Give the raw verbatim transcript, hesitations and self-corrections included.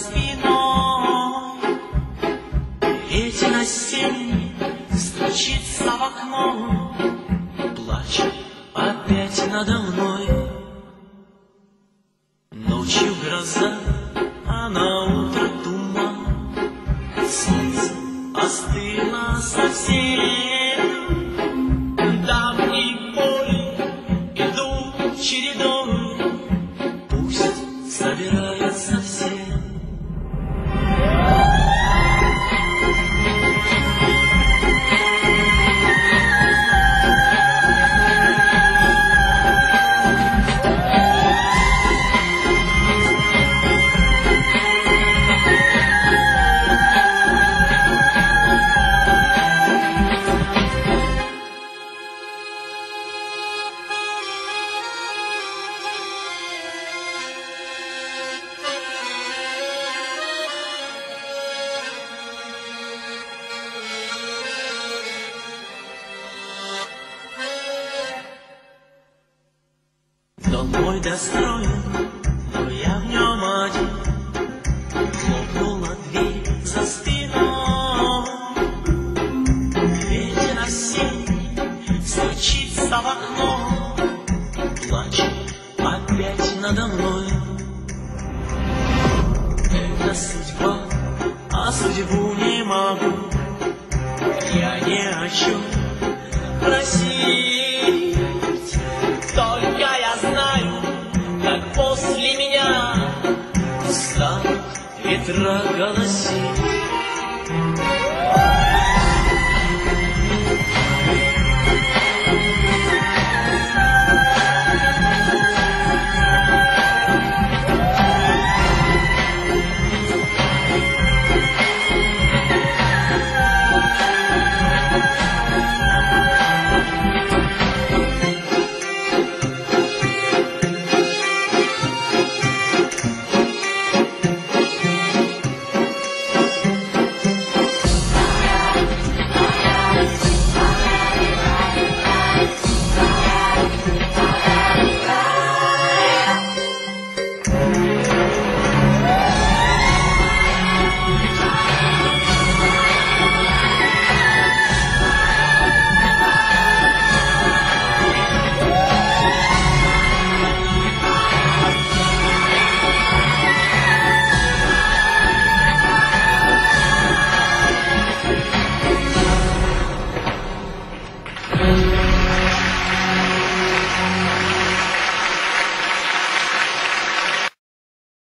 спиной. Ветер осенний стучится в окно, плачет опять надо мной. Ночью гроза, а на утро туман, солнце остыло совсем. Давние боли идут чередой, пусть собираются все. Дом мой достроен, но я в нем один. Хлопнула дверь за спиной. Ветер осенний стучится в окно, плачет опять надо мной. Это судьба, а судьбу не могу я ни о чем просить. Только я знаю, как после меня станут ветра голосить. Thank you.